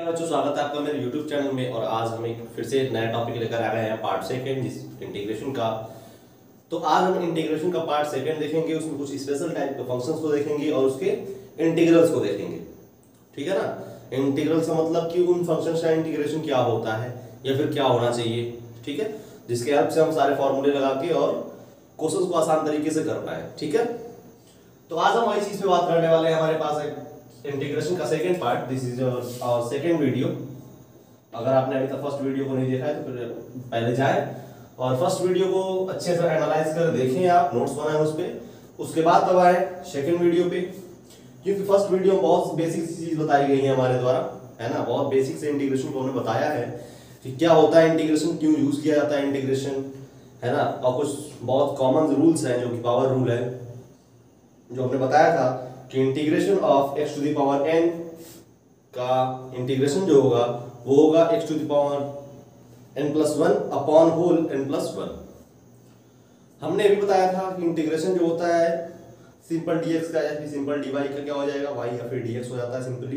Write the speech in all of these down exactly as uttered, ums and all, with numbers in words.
बच्चों, स्वागत है आपका मेरे YouTube चैनल में। और आज हम एक फिर से नया टॉपिक लेकर आ गए हैं, पार्ट सेकंड इंटीग्रेशन का। तो आज हम इंटीग्रेशन का पार्ट सेकंड देखेंगे, उसमें कुछ स्पेशल टाइप के फंक्शंस को देखेंगे और उसके इंटीग्रल्स को देखेंगे। ठीक है ना। इंटीग्रल्स का मतलब कि उन फंक्शंस का इंटीग्रेशन क्या होता है या फिर क्या होना चाहिए, ठीक है, जिसके हेल्प से हम सारे फॉर्मूले लगा के और क्वेश्चन को आसान तरीके से कर पाए। ठीक है, तो आज हम वही चीज पे बात करने वाले हैं। हमारे पास एक इंटीग्रेशन का second part, this is our second video. अगर आपने अभी तक फर्स्ट वीडियो को नहीं देखा है तो फिर पहले जाएं और फर्स्ट वीडियो को अच्छे से एनालाइज कर देखें, आप नोट्स बनाएं उस पे, उसके बाद तब आए सेकंड वीडियो पे। क्योंकि फर्स्ट वीडियो में बहुत बेसिक चीज बताई गई है हमारे द्वारा, है ना। बहुत बेसिक से इंटीग्रेशन को हमने बताया है कि क्या होता है इंटीग्रेशन, क्यों यूज किया जाता है इंटीग्रेशन, है ना। और कुछ बहुत कॉमन रूल्स हैं जो कि पावर रूल है, जो हमने बताया था कि integration of x to the power n का इंटीग्रेशन जो होगा वो होगा x to the power n plus one upon whole n plus one. हमने भी बताया था कि इंटीग्रेशन जो होता है सिंपल dx का या फिर सिंपल dy का क्या हो जाएगा, y या फिर dx हो जाता है सिंपली।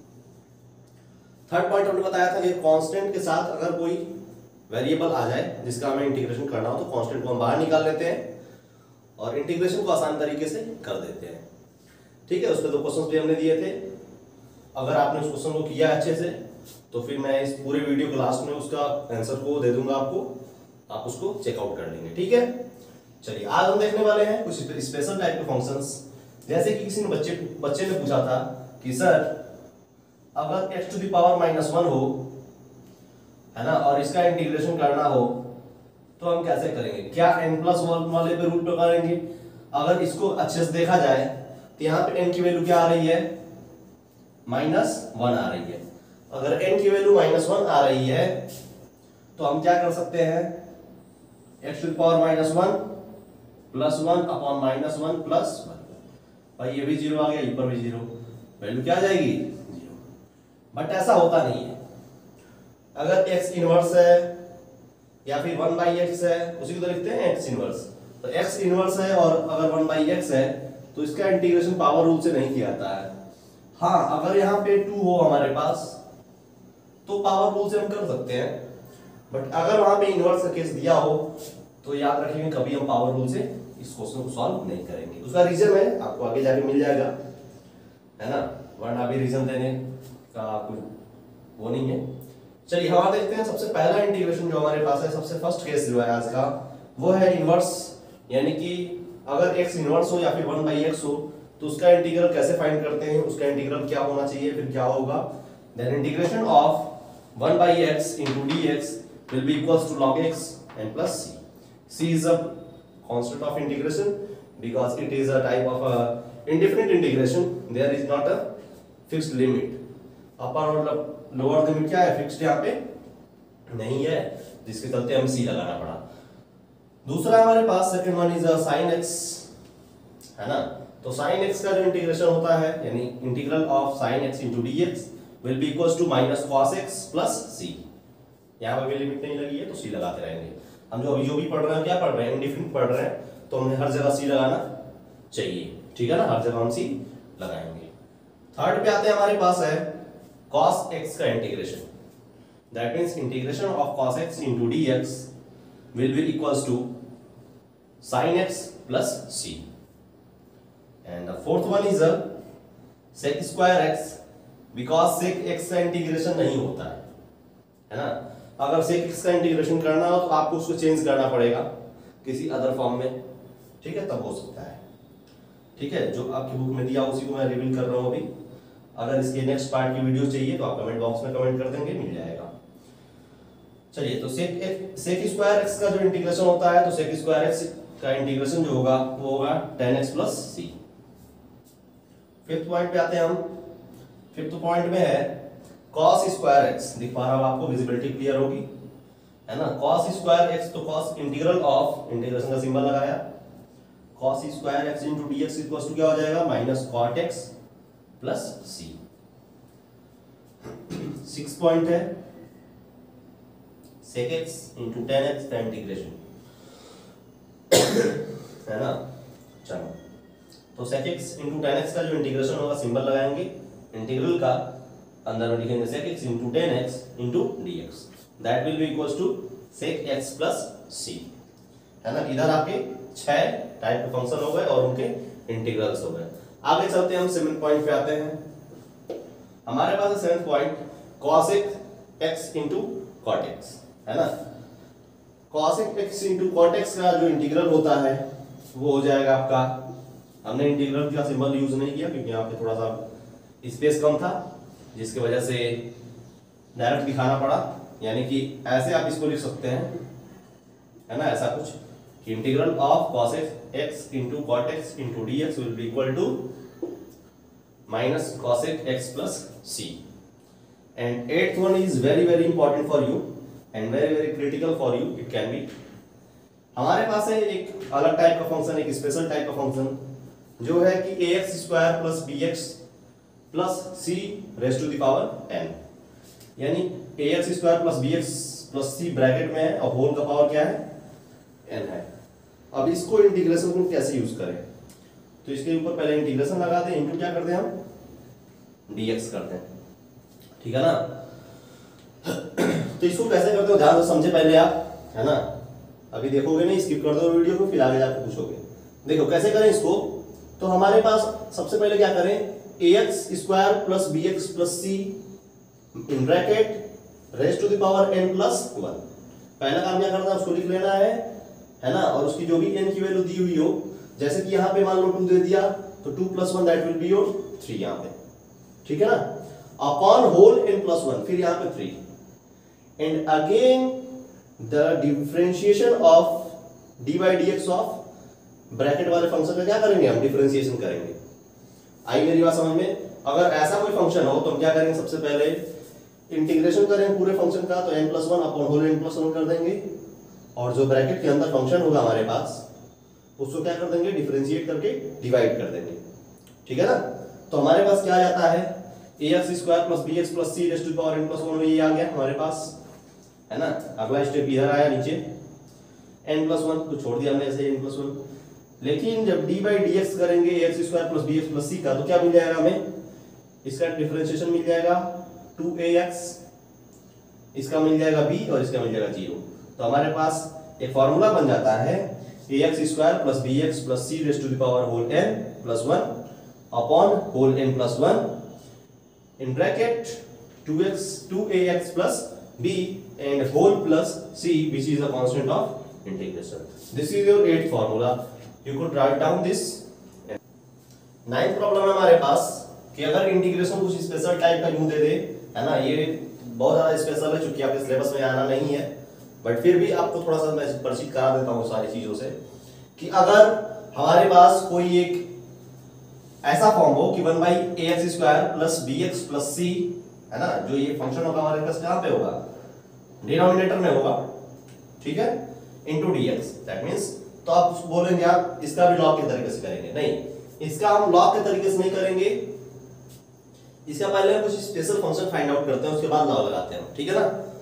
थर्ड पॉइंट हमने बताया था कि कांस्टेंट के साथ अगर कोई वेरिएबल आ जाए जिसका हमें इंटीग्रेशन करना हो तो कांस्टेंट को हम बाहर निकाल लेते हैं और इंटीग्रेशन को आसान तरीके से कर देते हैं। ठीक है, उसके दो क्वेश्चंस भी हमने दिए थे। अगर आपने उस क्वेश्चन को किया अच्छे से तो फिर मैं इस पूरे वीडियो के लास्ट में उसका आंसर को दे दूंगा आपको, आप उसको चेकआउट कर लेंगे। ठीक है, चलिए आज हम देखने वाले हैं कुछ स्पेशल टाइप के फंक्शंस। जैसे कि किसी ने बच्चे बच्चे ने पूछा था कि सर अगर x to the power minus one हो, है ना, और इसका इंटीग्रेशन करना हो तो हम कैसे करेंगे, क्या n प्लस वन वाले पे रूट पे करेंगे। अगर इसको अच्छे से देखा जाए तो यहाँ पे n की वैल्यू क्या आ रही है, माइनस वन आ रही है। अगर n की वैल्यू माइनस वन आ रही है तो हम क्या कर सकते हैं, x to the power minus one plus one upon minus one plus one. भाई ये भी जीरो आ गया, ऊपर भी जीरो, वैल्यू क्या आ जाएगी, जीरो। बट ऐसा होता नहीं है। अगर x इनवर्स है या फिर वन बाई एक्स है, उसी को तो लिखते हैं x इनवर्स। तो x इनवर्स है और अगर वन बाई एक्स है तो इसका इंटीग्रेशन पावर रूल से नहीं किया जाता है। हाँ, अगर यहाँ पे टू हो हमारे पास तो पावर रूल से हम कर सकते हैं, बट अगर वहां पे इनवर्स का केस दिया हो तो याद रखेंगे कभी हम पावर रूल से इस क्वेश्चन को सॉल्व नहीं करेंगे। उसका रीजन है आपको आगे जाके मिल जाएगा, है ना, वरना अभी रीजन देने का कोई वो नहीं है। चलिए हम देखते हैं सबसे पहला इंटीग्रेशन जो हमारे पास है, सबसे फर्स्ट केस जो है आज का, वो है इनवर्स। यानी कि अगर x इनवर्स हो या फिर वन बाई एक्स हो तो उसका इंटीग्रल कैसे फाइंड करते हैं, उसका इंटीग्रल क्या होना चाहिए, फिर क्या होगा। Then integration of one by x into dx will be equals to log x and plus c. c is a constant of integration because it is a type of a indefinite integration. There is not a fixed limit. Upper और lower limit क्या है, fixed यहाँ पे नहीं है, जिसके चलते हमें c लगाना पड़ा। दूसरा हमारे पास second one is sin x, है ना। तो sin x का जो इंटीग्रेशन होता है यानी integral of sin x into dx will be equals to minus cos x plus c। यहाँ पर भी लिमिट नहीं लगी है तो c लगाते रहेंगे। हम जो अभी जो भी पढ़ रहे हैं, क्या पढ़ रहे हैं, इंडेफिनिट पढ़ रहे हैं, तो हमें हर जगह c लगाना चाहिए। ठीक है ना, हर जगह हम c लगाएंगे। थर्ड पे आते हैं, हमारे पास है cos x का integration. That means integration of cos x into dx will be equals to sin x plus c. And the fourth one is a sec square x, because sec x का integration नहीं होता है, है ना। अगर sec x का integration करना हो तो आपको उसको चेंज करना पड़ेगा किसी अदर फॉर्म में, ठीक है, तब हो सकता है। ठीक है, जो आपकी बुक में दिया उसी को मैं रिवील कर रहा हूँ अभी। अगर इसके नेक्स्ट पार्ट की वीडियो चाहिए तो आप कमेंट बॉक्स में कमेंट कर देंगे, मिल जाएगा। चलिए, तो sec sec स्क्वायर x का जो इंटीग्रेशन होता है तो sec स्क्वायर x का इंटीग्रेशन जो होगा वो होगा tan x plus c। Fifth point पे आते हैं हम। फिफ्थ पॉइंट में है cos स्क्वायर x। दिख पा रहा होगा आपको, विजिबिलिटी क्लियर होगी, है ना। cos स्क्वायर x तो cos इंटीग्रल ऑफ, इंटीग्रेशन का सिंबल लगाया, cos square x into dx equals to क्या हो जाएगा, minus cot x plus c। Six point है sec x into tan x का इंटीग्रेशन, है ना। चलो, तो sec x into tan x का जो इंटीग्रेशन होगा सिंबल लगाएंगे इंटीग्रल का, अंदर में लिखेंगे sec x into tan x into dx, that will be equals to sec x plus c, है ना। इधर आपके छह टाइप के फंक्शन हो गए और उनके इंटीग्रल्स हो गए। आगे चलते हैं हम सेवन पॉइंट पे आते हैं। हमारे पास है seven point cosec x into cot x, है ना। cosec x into cot x का जो इंटीग्रल होता है वो हो जाएगा आपका, हमने इंटीग्रल का सिंबल यूज नहीं किया क्योंकि यहाँ पे थोड़ा सा स्पेस कम था, जिसकी वजह से डायरेक्ट दिखाना पड़ा। यानी कि ऐसे आप इसको लिख सकते हैं, है ना, ऐसा कुछ कि integral of cosec x into cot x into dx will be equal to minus cosec x plus c. And eighth one is very very important for you and very very critical for you. It can be, हमारे पास है एक अलग type का function, एक special type का function जो है कि a x square plus b x plus c raise to the power n, यानी a x square plus b x plus c bracket में है और होल का पावर क्या है, एन है। अब इसको इंटीग्रेशन को कैसे यूज करें, तो इसके ऊपर पहले इंटीग्रेशन लगाते हैं, इनटू क्या करते हैं हम, डीएक्स करते हैं, ठीक है ना। तो इसको कैसे करते हो ध्यान से समझे पहले आप, है ना। अभी देखोगे नहीं, स्किप कर दो वीडियो को, फिर आगे जाकर पूछोगे। देखो कैसे करें इसको, तो हमारे पास सबसे पहले क्या करें, a x square plus b x plus c in bracket raise to the power n plus one. पहला काम क्या करना है, उसको लिख लेना है, है ना। और उसकी जो भी एन की वैल्यू दी हुई हो, जैसे कि यहाँ पे मान लो टू दे दिया तो two plus one that will be your three यहाँ पे, ठीक है ना। Upon whole n plus one, फिर यहाँ पे three, and again the differentiation of d by d x of bracket वाले फंक्शन का क्या करेंगे हम, डिफरेंशिएशन करेंगे। आई मेरी बात समझ में। अगर ऐसा कोई फंक्शन हो तो हम क्या करेंगे, सबसे पहले इंटीग्रेशन करेंगे पूरे फंक्शन का, तो n plus one upon whole n plus one कर देंगे, और जो ब्रैकेट के अंदर फंक्शन होगा हमारे पास उसको क्या कर देंगे, डिफरेंशिएट करके डिवाइड कर देंगे, ठीक है ना। तो हमारे पास क्या आ जाता है, a x square plus b x plus c raise to the power n plus one, ये आ गया हमारे पास, है ना। अगला स्टेप इधर आया नीचे, एन प्लस वन को छोड़ दिया हमने ऐसे एन प्लस वन। लेकिन जब डी बाई डी एक्स करेंगे a x square plus b x plus c का, तो क्या मिल जाएगा हमें, इसका डिफरेंशिएशन मिल जाएगा टू ए एक्स, इसका मिल जाएगा b और इसका मिल जाएगा जीरो। तो हमारे पास एक फॉर्मूला बन जाता है a x square plus b x plus c raise to the power whole n plus one upon whole n plus one in bracket two x two a x plus b and whole plus c which is a constant of integration. This is your eighth formula. You could write down this. Ninth problem है हमारे पास कि अगर integration कुछ special type का यूं दे दे, है ना। ये बहुत ज्यादा स्पेशल है क्योंकि आपके सिलेबस में आना नहीं है, बट फिर भी आपको थोड़ा सा मैं परिचित करा देता हूँ सारी चीजों से, कि अगर हमारे पास कोई एक ऐसा फॉर्म हो कि one by a x square plus b x plus c, है ना, जो ये फंक्शन होगा हमारे पास कहाँ पे होगा, डिनोमिनेटर में होगा, ठीक है, इनटू डीएक्स। दैट मींस, तो आप बोलेंगे आप इसका भी लॉग के तरीके से करेंगे, नहीं, इसका हम लॉग के तरीके से नहीं करेंगे, इसका पहले कुछ स्पेशल फंक्शन फाइंड आउट करते हैं, उसके बाद लॉग लगाते हैं, ठीक है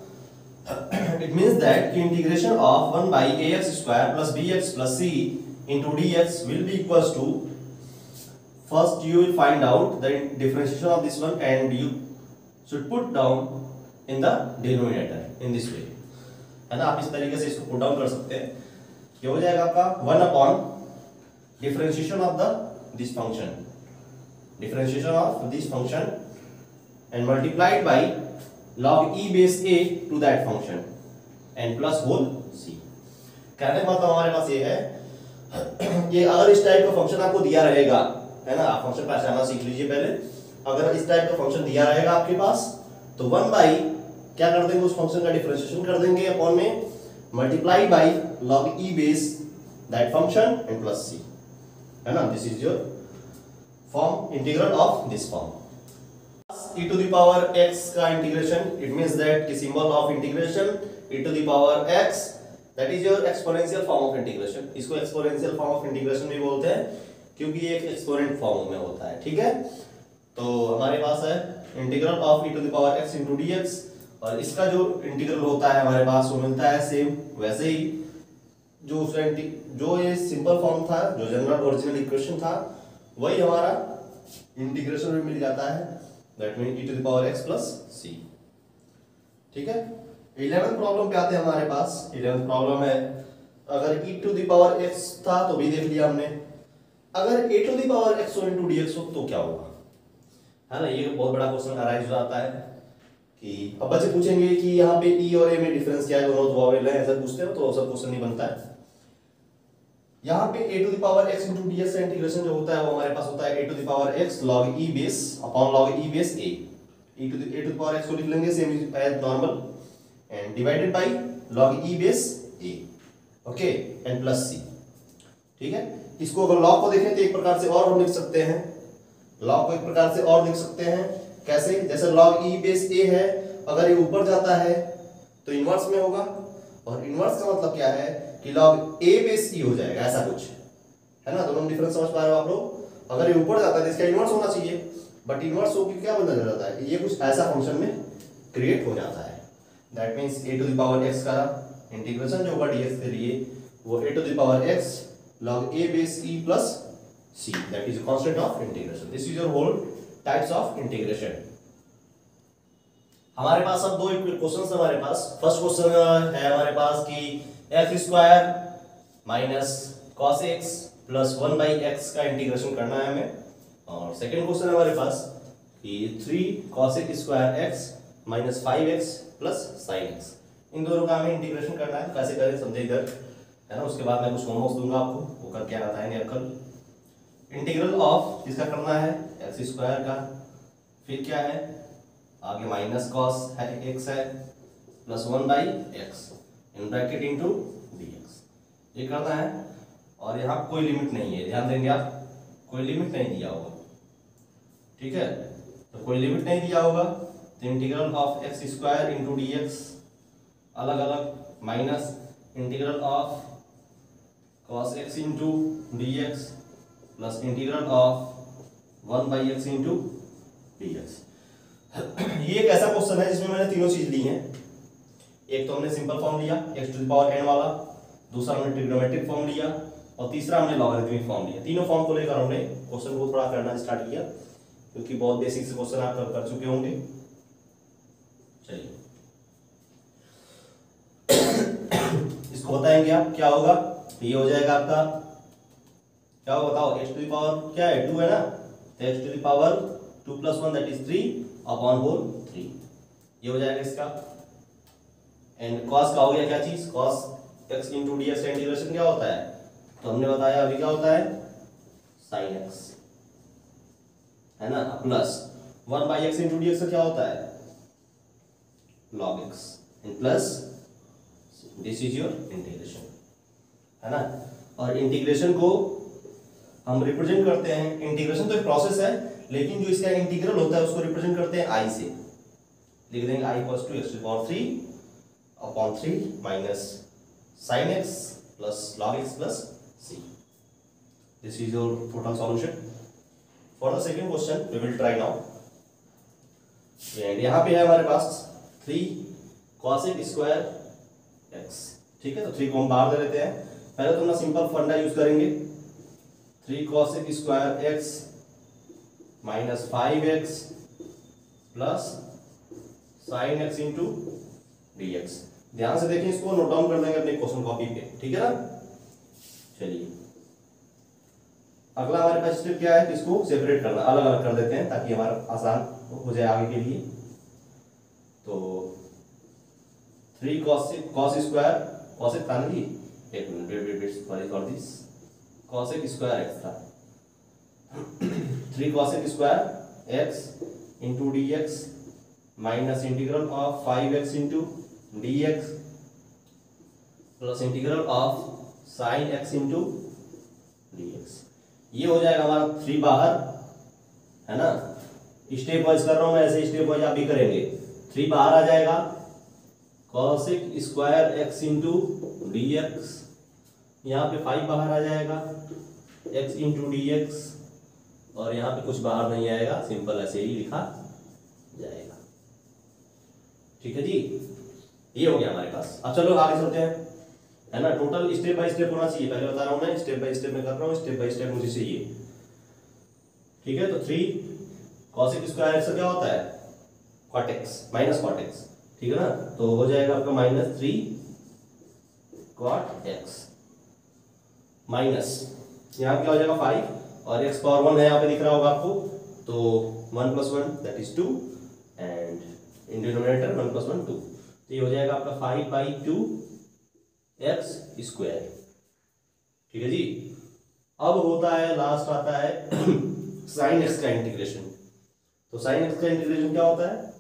ना। इट मींस दैट कि integration of one by a x square plus b x plus c into d x will be equals to, first you will find out the differentiation of this one and you should put down in the denominator in this way, है ना। आप इस तरीके से इसको put down कर सकते हैं। क्या हो जाएगा आपका, one upon differentiation of the this function, differentiation of this function and multiplied by log e base a to that function and plus whole c। कहने का मतलब हमारे पास ये है, ये अगर इस टाइप का फंक्शन आपको दिया रहेगा, है ना, आप फंक्शन पहचानना सीख लीजिए पहले। अगर इस टाइप का फंक्शन दिया रहेगा आपके पास, तो वन बाई क्या कर देंगे, उस फंक्शन का डिफरेंशिएशन कर देंगे अपॉन में multiply by log e base that function and plus c, है ना। This is your form, integral of this form. e to the power x का इंटीग्रेशन, इट मींस दैट कि symbol of integration e to the power x, that is your exponential form of integration. इसको exponential form of integration भी बोलते हैं क्योंकि ये एक एक्सपोनेंट फॉर्म में होता है, ठीक है। तो हमारे पास है integral of e to the power x into dx, और इसका जो इंटीग्रल होता है हमारे पास वो मिलता है सेम वैसे ही जो उसका जो ये सिंपल फॉर्म था, जो जनरल ओरिजिनल इक्वेशन था, वही हमारा इंटीग्रेशन में मिल जाता है। That mean e to the power x plus c। ठीक है, इलेवेंथ प्रॉब्लम पे आते हैं हमारे पास। इलेवेंथ प्रॉब्लम है, अगर e to the power x था तो भी देख लिया हमने, अगर a to the power x into dx हो तो क्या होगा, है ना। ये बहुत बड़ा क्वेश्चन अराइज हो जाता है कि अब बच्चे पूछेंगे कि यहाँ पे e और a में डिफरेंस क्या है, दोनों तो वॉवेल है, ऐसा पूछते हो तो सब क्वेश्चन नहीं बनता है। यहाँ पे a to the power x into dx का इंटीग्रेशन जो होता है वो हमारे पास होता है a to the power x log e base upon log e base a। e to the a to the power x को लिख लेंगे same as normal and divided by log e base a, okay, and plus c। ठीक है, इसको अगर log को देखें तो एक प्रकार से और हम लिख सकते हैं, log को एक प्रकार से और लिख सकते हैं। कैसे, जैसे log e बेस a है, अगर ये ऊपर जाता है तो इनवर्स में होगा, और इनवर्स का मतलब क्या है कि log a बेस e हो जाएगा, ऐसा कुछ है ना। दोनों डिफरेंस समझ पा रहे हो आप लोग। अगर ये ऊपर जाता है तो इसका इनवर्स होना चाहिए, बट इनवर्स होकर क्या बन जाता है, ये कुछ ऐसा फंक्शन में क्रिएट हो जाता है। That means a to the power x का इंटीग्रेशन जो होगा dx के लिए वो a to the power x log a base e plus c, that is constant of integration. This is your whole types of integration. हमारे पास अब दो क्वेश्चंस हमारे पास। फर्स्ट क्वेश्चन है हमारे पास कि x square minus cos x plus one by x का इंटीग्रेशन करना है हमें, और सेकंड क्वेश्चन है हमारे पास कि three cos x square x minus five x plus sine x, इन दोनों का हमें इंटीग्रेशन करना है। कैसे करें समझे इधर, है ना। उसके बाद मैं कुछ होमवर्क दूंगा आपको, वो करके आना था नहीं कल। इंटीग्रल ऑफ जिसका करना है एक्स स्क्वायर का, फिर क्या है आगे माइनस कॉस है एक्स है plus one by x in bracket into dx, ये करना है। और यहाँ कोई लिमिट नहीं है, ध्यान देंगे आप, कोई लिमिट नहीं दिया होगा। ठीक है, तो कोई लिमिट नहीं दिया होगा तो integral of x square into d x अलग अलग minus integral of cos x into d x plus integral of one by x into d x. ये एक ऐसा क्वेश्चन है जिसमें मैंने तीनों चीज ली हैं। एक तो हमने सिंपल फॉर्म लिया x to the power n वाला, दूसरा हमने ट्रिग्नोमेट्रिक फॉर्म लिया, और तीसरा हमने लॉगरिथमिक फॉर्म लिया। तीनों फॉर्म को लेकर हमने क्वेश्चन को थोड़ा करना स्टार्ट किया, क्योंकि बहुत बेसिक से क्वेश्चन आप कर, कर चुके होंगे। चलिए इसको बताएंगे आप क्या होगा। ये हो जाएगा आपका क्या होगा बताओ, एक्स टू द पावर क्या है, टू है ना, तो x to the power two plus one that is three upon whole three, ये हो जाएगा इसका। एंड कॉस का हो गया क्या चीज, cos x into d x का इंटीग्रेशन क्या होता है, तो हमने बताया अभी क्या होता है साइन एक्स, है ना, plus one by x into d x का क्या होता है log x and plus this is your integration, है ना। और इंटीग्रेशन को हम रिप्रेजेंट करते हैं, इंटीग्रेशन तो एक प्रोसेस है, लेकिन जो इसका इंटीग्रल होता है उसको रिप्रेजेंट करते हैं आई से। लिख देंगे I equals to x to the power three upon three minus sine x plus log x plus c. This is your total solution for the second question we will try now. And यहाँ पे है हमारे पास three cosec square x, ठीक है, तो three को हम बाहर दे देते हैं। पहले तो हम सिंपल फंडा यूज करेंगे, three cosec square x minus five x plus sine x into d x. ध्यान से देखिए, इसको नोट डाउन कर देंगे अपने क्वेश्चन कॉपी पे, ठीक है ना। चलिए अगला हमारे पास स्टेप क्या है कि इसको सेपरेट करना, अलग अलग कर देते हैं ताकि हमारा आसान हो जाए आगे के लिए। तो three cosec cos square cosec था ना जी, एक minute wait wait wait sorry for this, cosec square x था, three cosec square x into d x minus integral of five x into d x plus integral of sine x into d x. ये हो जाएगा हमारा three बाहर, है ना। Step wise कर रहा हूं मैं, ऐसे स्टेप वाइज आप भी करेंगे। थ्री बाहर आ जाएगा, cosec square x into d x, यहाँ पे फाइव बाहर आ जाएगा एक्स इंटू डी एक्स, और यहाँ पे कुछ बाहर नहीं आएगा, सिंपल ऐसे ही लिखा जाएगा, ठीक है जी। ये हो गया हमारे पास। अब चलो आगे चलते हैं, है ना। टोटल स्टेप बाय स्टेप होना चाहिए, पहले बता रहा हूँ मैं, स्टेप बाय स्टेप में कर रहा हूँ, स्टेप बाय स्टेप मुझे चाहिए, ठीक है। तो थ्री कॉसेक स्क्वायर एक्स क्या होता है, cot x minus cot x, ठीक है ना। तो हो जाएगा आपका minus three cot x minus यहाँ क्या हो जाएगा फाइव और एक्स पावर वन है यहाँ पे दिख रहा होगा आपको, तो one plus one that is two and in denominator one plus one two, तो ये हो जाएगा आपका five by two x square, ठीक है जी। अब होता है लास्ट आता है साइन एक्स का इंटीग्रेशन। तो साइन एक्स का इंटीग्रेशन क्या होता है,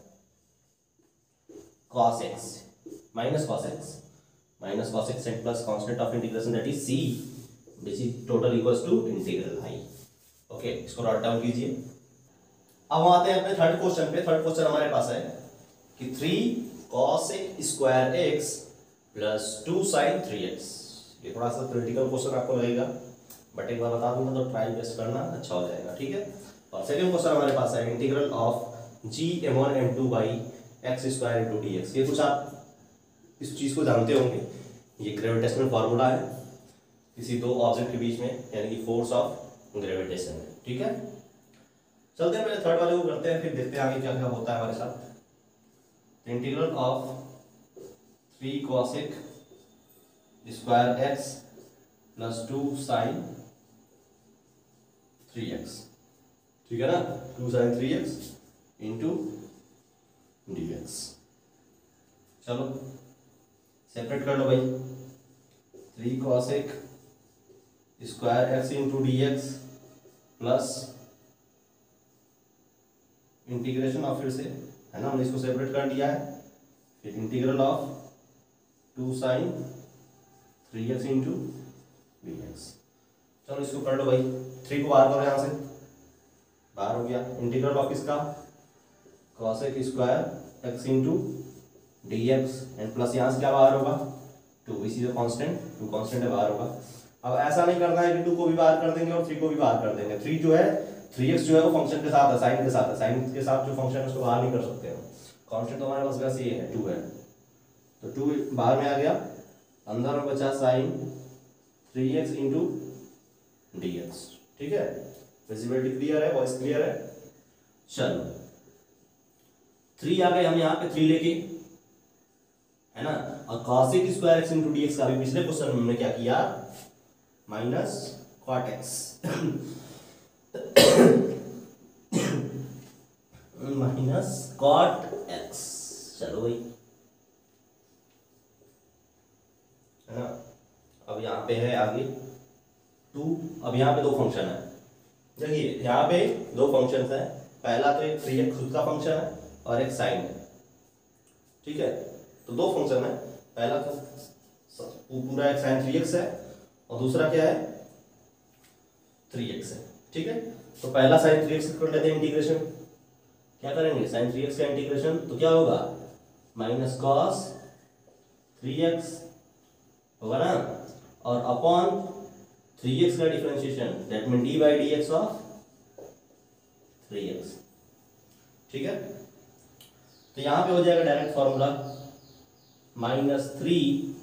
cos x minus cos x minus cos x and plus constant of integration that is c which is total equals to integral I। Okay, इसको note down कीजिए। अब हम आते हैं अपने थर्ड क्वेश्चन पे। थर्ड क्वेश्चन हमारे पास है कि three cos square x plus two sine three x. ये थोड़ा सा थ्योरेटिकल क्वेश्चन आपको लगेगा, बट एक बार बता दूंगा तो ट्राई बेस्ट करना, अच्छा हो जाएगा, ठीक है। और सेकंड क्वेश्चन हमारे पास है integral of G M one M two by x square into d x. ये कुछ आप इस चीज़ को जानते होंगे, ये ग्रेविटेशनल फार्मूला है किसी दो ऑब्जेक्ट के बीच में, यानी कि फोर्स ऑफ ग्रेविटेशन है, ठीक है। चलते हैं पहले थर्ड वाले को करते हैं, फिर देखते हैं आगे क्या क्या होता है हमारे साथ। Integral of three cosec square x plus two sine three x, ठीक है ना, two sine three x into d x. चलो सेपरेट कर लो भाई, three cosec square x into d x plus integration of, फिर से है ना, हमने इसको सेपरेट कर दिया है, फिर integral of two sine three x into d x. चलो इसको कर लो भाई, थ्री को बाहर करो, यहाँ से बाहर हो गया। इंटीग्रल ऑफ इसका cosec square x into d x and plus यहाँ से क्या बाहर होगा, टू, इसी से कांस्टेंट, टू कांस्टेंट है, बाहर होगा। अब ऐसा नहीं करना है कि टू को भी बाहर कर देंगे और थ्री को भी बाहर कर देंगे। थ्री जो है, थ्री एक्स जो है वो फंक्शन के साथ है, साइन के साथ है, साइन के साथ जो फंक्शन है उसको बाहर नहीं कर सकते हैं। कांस्टेंट तो हमारे पास वैसे ये है, टू है, तो टू बाहर में आ गया, अंदर में बचा sine three x into d x, ठीक है। विजिबिलिटी क्लियर है, वॉइस क्लियर है। चलो थ्री आ गए हम यहाँ पे, थ्री लेके, है ना। और cosec square x into d x का भी पिछले क्वेश्चन में हमने क्या किया, minus cot x minus cot x. चलो भाई, है ना। अब यहाँ पे है आगे टू, अब यहाँ पे दो फंक्शन है, देखिए यहाँ पे दो फंक्शन है, पहला तो एक थ्री एक्स खुद का फंक्शन है और एक साइन है, ठीक है। तो दो फंक्शन है, पहला तो पूरा एक साइन थ्री एक्स है और दूसरा क्या है, थ्री एक्स है, ठीक है। तो पहला साइन थ्री एक्स कर लेते हैं इंटीग्रेशन, क्या करेंगे, साइन थ्री एक्स का इंटीग्रेशन, तो क्या होगा, माइनस कॉस थ्री एक्स होगा ना, और अपॉन थ्री एक्स का differentiation, that mean d by d x of three x, ठीक है। तो यहां पे हो जाएगा direct formula, minus three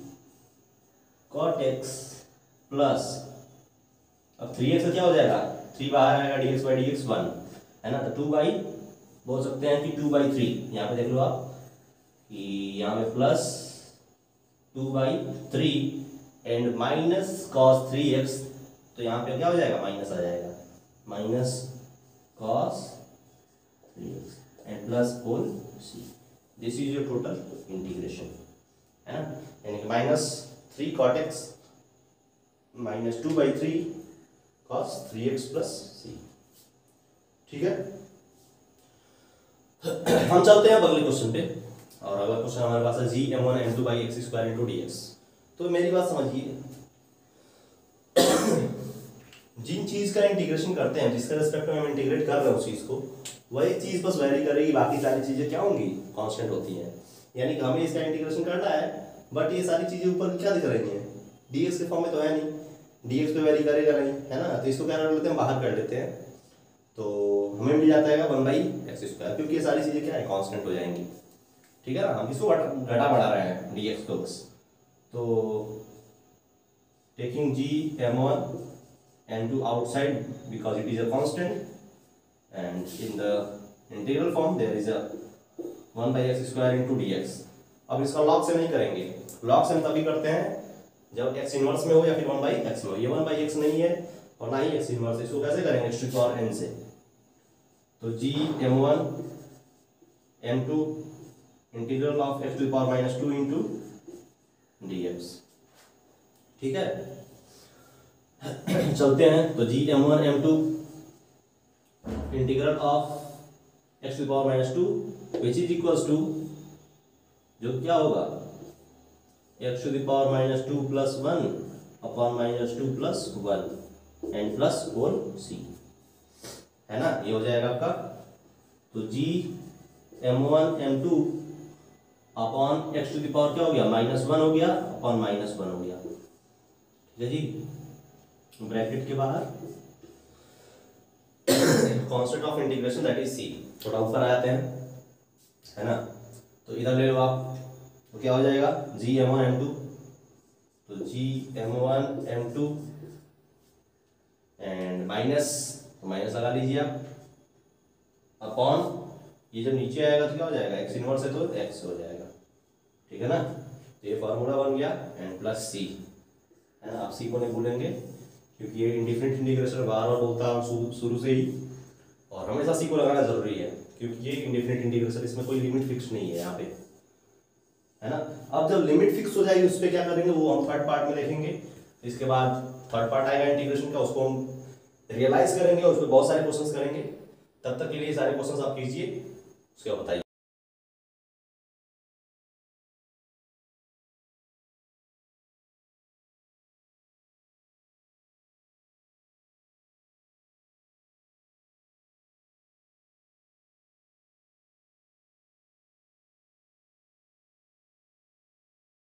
cot x plus, अब थ्री एक्स क्या हो जाएगा, थ्री बाहर आएगा, d x by d x one, है ना। तो टू बाई बोल सकते हैं कि टू बाई थ्री, यहाँ पे देख लो आप कि यहाँ पे plus two by three and minus cos three x, तो यहाँ पे क्या हो जाएगा, माइनस आ जाएगा, minus cos three x and plus whole c. This is your total integration, है ना, यानी कि minus three cot x minus two by three cos three x plus c, ठीक है। हम चलते हैं अब अगले क्वेश्चन पे, और अगला क्वेश्चन हमारे पास है G M one M two by x square into d x. तो मेरी बात समझिए, जिन चीज का इंटीग्रेशन करते हैं, जिसके रेस्पेक्ट में हम इंटीग्रेट कर रहे हैं उस चीज को, वही चीज बस वेरी करेगी, बाकी सारी चीजें क्या होंगी, कांस्टेंट होती हैं। यानी कि हमें इसका इंटीग्रेशन करना है, बट ये सारी चीजें ऊपर क्या दिख रही हैं, डीएक्स के फॉर्म में तो है नहीं, डीएक्स पे वेरी करेगा नहीं, है ना। तो इसको क्या कर लेते हैं, बाहर कर लेते हैं, तो हमें मिल जाता है वन बाई एक्स स्क्वायर, क्योंकि ये सारी चीजें क्या है, कांस्टेंट हो जाएंगी, ठीक है ना। हम इसको घटा बढ़ा रहे हैं डीएक्स को बस। तो taking G M one M two outside because it is a constant, and in the integral form there is a one by x square into d x. अब इसका लॉग से नहीं करेंगे, लॉग से हम तभी करते हैं जब एक्स इनवर्स में हो या फिर वन बाई एक्स में हो। ये वन बाई एक्स नहीं है और ना ही एक्स इनवर्स, इसको कैसे करेंगे x to the power n से। तो G M one M two integral of x to the power minus two into d x. ठीक है, चलते हैं। तो G M one M two integral of x to the power minus two which is equals to, जो क्या होगा x to the power minus two plus one upon minus two plus one and plus whole c, है ना, ये हो जाएगा आपका। तो G M one M two upon x to the power क्या हो गया माइनस वन हो गया अपॉन माइनस वन हो गया। ठीक है जी, ब्रैकेट के बाहर constant of integration that is c. थोड़ा ऊपर आते हैं, है ना, तो इधर ले लो आप, तो क्या हो जाएगा G M one M two, तो G M one M two and minus, तो माइनस लगा लीजिए आप, अपॉन ये जब नीचे आएगा तो क्या हो जाएगा एक्स इनवर्स है तो एक्स हो जाएगा। ठीक है ना, तो ये फार्मूला बन गया एंड प्लस सी, है ना। आप सी को नहीं भूलेंगे क्योंकि ये इंडिफरेंट इंटीग्रेशन बार बार बोलता हूँ शुरू से ही, और हमेशा सी को लगाना जरूरी है क्योंकि ये इंडिफरेंट इंटीग्रेशन, इसमें कोई लिमिट फिक्स नहीं है यहाँ पे, है ना। अब जब लिमिट फिक्स हो जाएगी उस पर क्या करेंगे वो हम थर्ड पार्ट में देखेंगे। इसके बाद थर्ड पार्ट आएगा इंटीग्रेशन का, उसको हम रियलाइज करेंगे और उस पर बहुत सारे क्वेश्चंस करेंगे। तब तक के लिए सारे क्वेश्चंस आप कीजिए, उसके बाद बताइए।